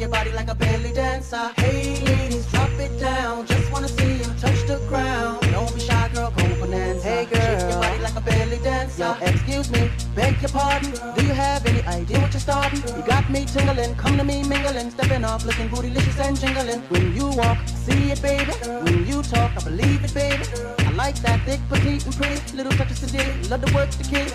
your body like a belly dancer. Hey ladies, drop it down. Just wanna see you touch the ground. Don't be shy, girl, go bonanza. Hey girl, shake your body like a belly dancer. Yo, excuse me, beg your pardon. Do you have any idea what you're starting? You got me tingling, come to me mingling, stepping off, looking bootylicious and jingling. When you walk, see it, baby. When you talk, I believe it, baby. I like that thick, petite, and pretty. Little touches to dig, love to work the kid.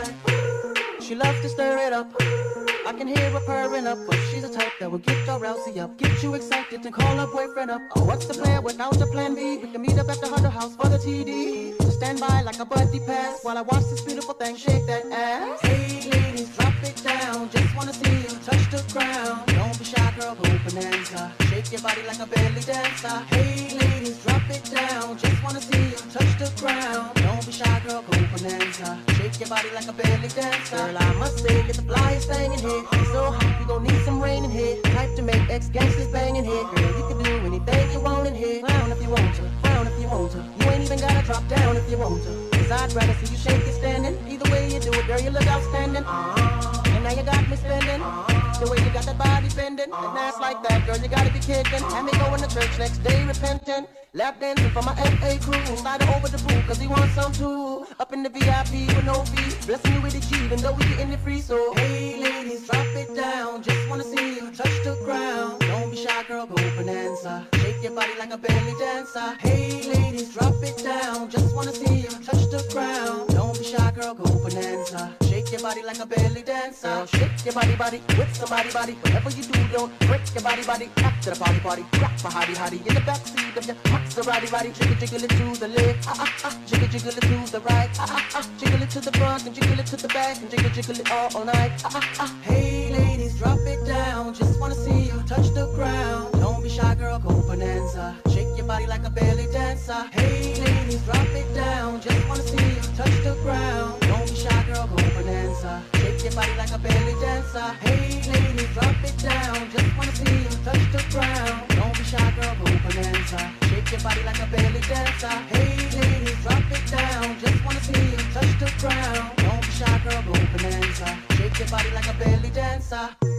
She loves to stir it up. I can hear her purring up, but she's a type that will get your rousey up, get you excited and call her boyfriend up. Oh, what's the plan without the plan B? We can meet up at the Hunter House for the TD. So stand by like a buddy pass while I watch this beautiful thing shake that ass. Hey ladies, drop it down. Just wanna see you touch the ground. Don't be shy, girl, go bonanza. Shake your body like a belly dancer. Hey ladies, drop it down. Just wanna see you touch the ground. Don't be shy, girl, go bonanza. Shake your body like a belly dancer. Girl, I must say, you're the flyest thing in here. It's so hot, we gon' need some rain in here. Type to make ex-gangsters bang in here. Girl, you can do anything you want in here. Frown if you want to, frown if you want to. You ain't even gotta drop down if you want to. Cause I'd rather see you shake it standing. Either way you do it, girl, you look outstanding. And now you got me spending. The way you got that body bending, and ass like that, girl, you gotta be kidding. Had me going to church next day repenting. Lap dancing for my FA crew. Slide over the pool, cause he wants some too. Up in the VIP with no fee. Blessing you with a G, even though we getting it free. So, hey ladies, drop it down. Just wanna see you touch the ground. Don't be shy, girl, go bonanza. Shake your body like a belly dancer. Hey ladies, drop it down. Just wanna see you touch the ground. Don't be shy, girl, go bonanza. Shake your body like a belly dancer. Girl, shake your body with somebody body. Whatever you do, don't break your body. After the party, rock for hottie in the backseat of your Maserati. Jiggle it to the left, jiggle it to the right, jiggle it to the front and jiggle it to the back and jiggle it all night. Hey ladies, drop it down. Just wanna see you touch the ground. Don't be shy, girl, go bonanza. Shake your body like a belly dancer. Hey ladies, drop it down. Just wanna see you touch the ground. Don't be shy, girl, go bonanza. Shake your body like a belly dancer. Hey ladies, drop it down. Just wanna see you touch the ground. Don't be shy, girl, go bonanza. Shake your body like a belly dancer. Hey ladies, drop it down. Just wanna see you touch the ground. Don't be shy, girl, go bonanza. Shake your body like a belly dancer.